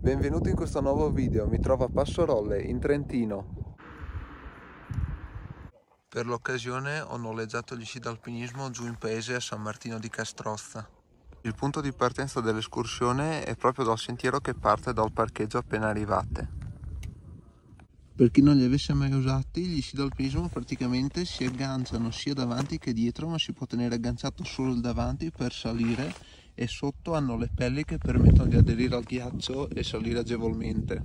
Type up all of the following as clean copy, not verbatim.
Benvenuto in questo nuovo video, mi trovo a Passorolle, in Trentino. Per l'occasione ho noleggiato gli sci d'alpinismo giù in paese a San Martino di Castrozza. Il punto di partenza dell'escursione è proprio dal sentiero che parte dal parcheggio appena arrivate. Per chi non li avesse mai usati, gli sci d'alpinismo praticamente si agganciano sia davanti che dietro, ma si può tenere agganciato solo il davanti per salire, e sotto hanno le pelli che permettono di aderire al ghiaccio e salire agevolmente.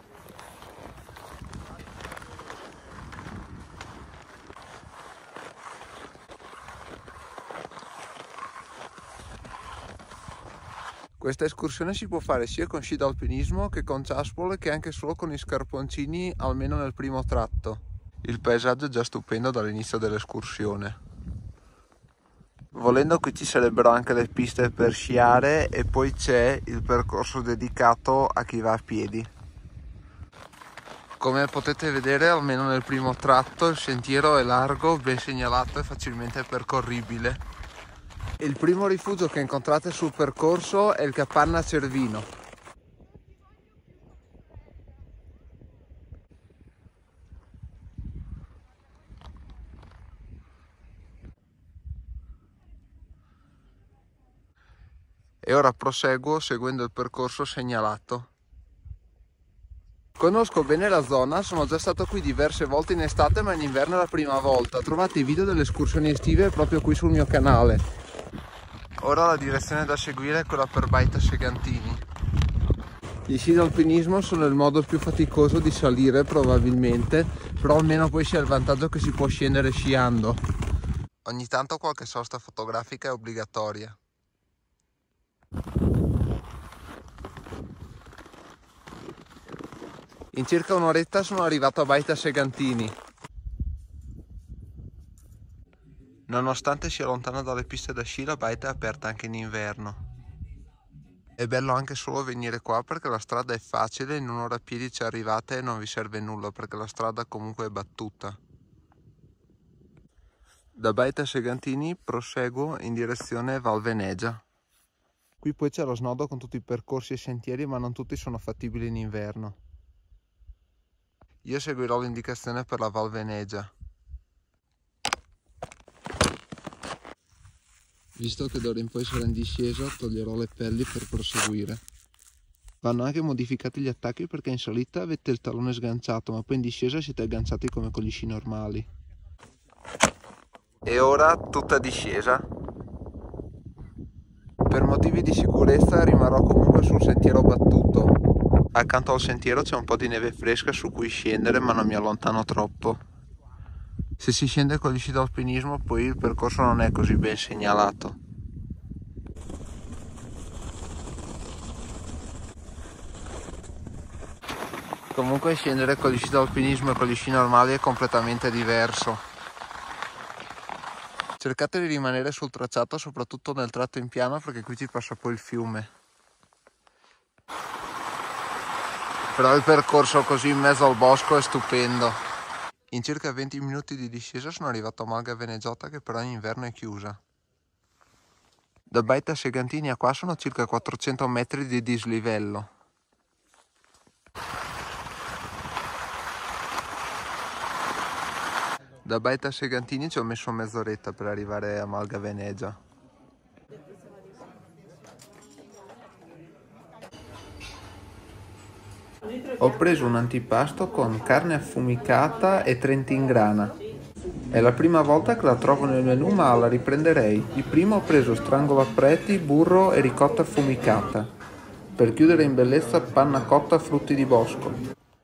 Questa escursione si può fare sia con sci d'alpinismo che con ciaspole, che anche solo con gli scarponcini, almeno nel primo tratto. Il paesaggio è già stupendo dall'inizio dell'escursione. Volendo qui ci sarebbero anche le piste per sciare e poi c'è il percorso dedicato a chi va a piedi. Come potete vedere, almeno nel primo tratto il sentiero è largo, ben segnalato e facilmente percorribile. Il primo rifugio che incontrate sul percorso è il Capanna Cervino. E ora proseguo seguendo il percorso segnalato. Conosco bene la zona, sono già stato qui diverse volte in estate, ma in inverno è la prima volta. Trovate i video delle escursioni estive proprio qui sul mio canale. Ora la direzione da seguire è quella per Baita Segantini. Gli sci d'alpinismo sono il modo più faticoso di salire probabilmente, però almeno poi si ha il vantaggio che si può scendere sciando. Ogni tanto qualche sosta fotografica è obbligatoria. In circa un'oretta sono arrivato a Baita Segantini. Nonostante sia lontana dalle piste da sci, la baita è aperta anche in inverno. È bello anche solo venire qua perché la strada è facile, in un'ora a piedi ci arrivate e non vi serve nulla perché la strada comunque è battuta. Da Baita Segantini proseguo in direzione Val Venegia. Qui poi c'è lo snodo con tutti i percorsi e sentieri, ma non tutti sono fattibili in inverno. Io seguirò l'indicazione per la Val Venegia. Visto che d'ora in poi sarà in discesa, toglierò le pelli per proseguire. Vanno anche modificati gli attacchi perché in salita avete il tallone sganciato, ma poi in discesa siete agganciati come con gli sci normali. E ora tutta discesa. Per motivi di sicurezza rimarrò comunque sul sentiero battuto. Accanto al sentiero c'è un po' di neve fresca su cui scendere, ma non mi allontano troppo. Se si scende con gli sci d'alpinismo poi il percorso non è così ben segnalato. Comunque scendere con gli sci d'alpinismo e con gli sci normali è completamente diverso. Cercate di rimanere sul tracciato, soprattutto nel tratto in piano, perché qui ci passa poi il fiume. Però il percorso così in mezzo al bosco è stupendo. In circa 20 minuti di discesa sono arrivato a Malga Venegiotta, che però in inverno è chiusa. Da Baita Segantini a qua sono circa 400 metri di dislivello. Da Baita Segantini ci ho messo mezz'oretta per arrivare a Malga Venezia. Ho preso un antipasto con carne affumicata e trentingrana. È la prima volta che la trovo nel menù, ma la riprenderei. Di prima ho preso strangolapreti, burro e ricotta affumicata. Per chiudere in bellezza panna cotta frutti di bosco.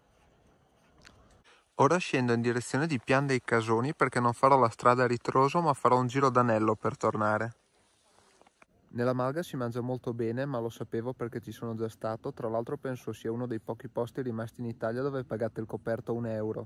Ora scendo in direzione di Pian dei Casoni perché non farò la strada a ritroso, ma farò un giro d'anello per tornare. Nella Malga si mangia molto bene, ma lo sapevo perché ci sono già stato. Tra l'altro penso sia uno dei pochi posti rimasti in Italia dove pagate il coperto 1 euro.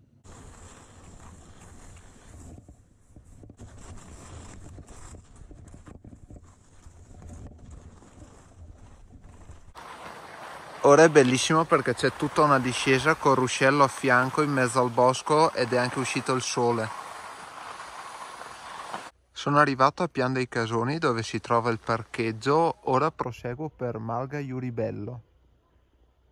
Ora è bellissimo perché c'è tutta una discesa col ruscello a fianco in mezzo al bosco ed è anche uscito il sole. Sono arrivato a Pian dei Casoni dove si trova il parcheggio, ora proseguo per Malga Iuribello.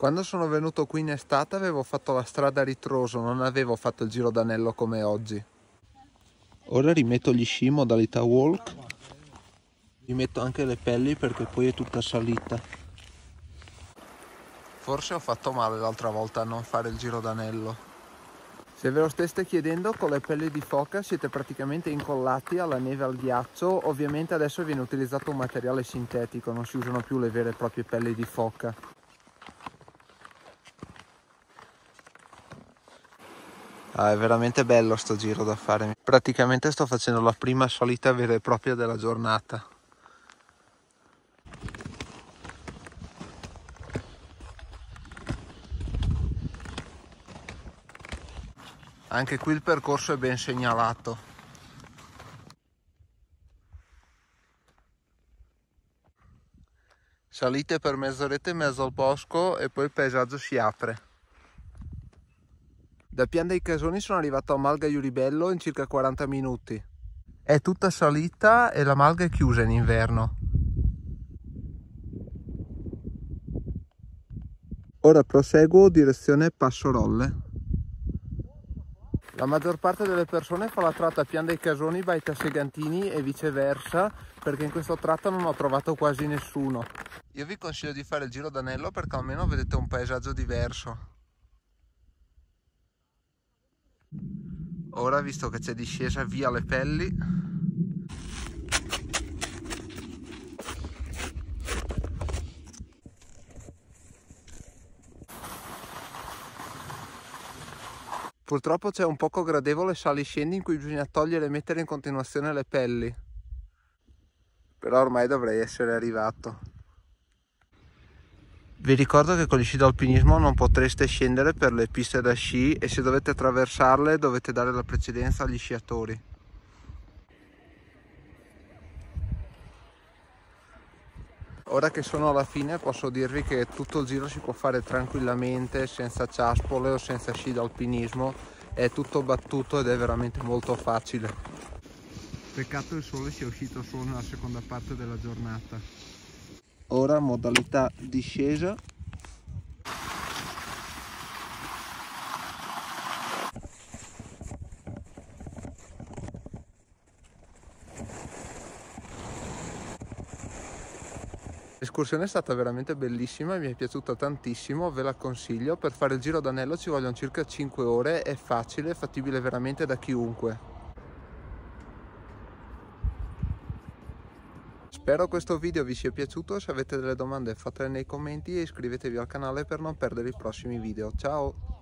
Quando sono venuto qui in estate avevo fatto la strada a ritroso, non avevo fatto il giro d'anello come oggi. Ora rimetto gli sci in modalità walk, rimetto anche le pelli perché poi è tutta salita. Forse ho fatto male l'altra volta a non fare il giro d'anello. Se ve lo steste chiedendo, con le pelli di foca siete praticamente incollati alla neve e al ghiaccio. Ovviamente adesso viene utilizzato un materiale sintetico, non si usano più le vere e proprie pelli di foca. È veramente bello sto giro da fare. Praticamente sto facendo la prima salita vera e propria della giornata. Anche qui il percorso è ben segnalato. Salite per mezz'oretta in mezzo al bosco e poi il paesaggio si apre. Da Pian dei Casoni sono arrivato a Malga Iuribello in circa 40 minuti. È tutta salita e la malga è chiusa in inverno. Ora proseguo direzione Passorolle. La maggior parte delle persone fa la tratta Pian dei Casoni Baita Segantini e viceversa, perché in questo tratto non ho trovato quasi nessuno. Io vi consiglio di fare il giro d'anello perché almeno vedete un paesaggio diverso. Ora, visto che c'è discesa, via le pelli. Purtroppo c'è un poco gradevole sali-scendi in cui bisogna togliere e mettere in continuazione le pelli. Però ormai dovrei essere arrivato. Vi ricordo che con gli sci d'alpinismo non potreste scendere per le piste da sci e se dovete attraversarle dovete dare la precedenza agli sciatori. Ora che sono alla fine posso dirvi che tutto il giro si può fare tranquillamente, senza ciaspole o senza sci d'alpinismo, è tutto battuto ed è veramente molto facile. Peccato il sole sia uscito solo nella seconda parte della giornata. Ora modalità discesa. L'escursione è stata veramente bellissima, mi è piaciuta tantissimo, ve la consiglio. Per fare il giro d'anello ci vogliono circa 5 ore, è facile, fattibile veramente da chiunque. Spero questo video vi sia piaciuto, se avete delle domande fatele nei commenti e iscrivetevi al canale per non perdere i prossimi video. Ciao!